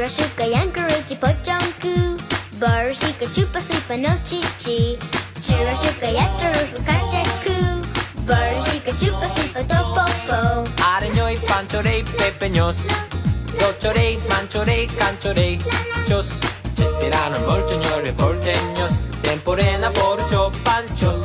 Chura shuka yankaruchi pochonku. Barushika chupa supa no chichi. Chura shuka yatarufu kanjaku. Barushika chupa supa topopo. Areñoy, panchorey, pepeños. Docchorey, manchorey, canchorey. Chos, chestirano, molchonore, porteños. Temporena, porcho, panchos.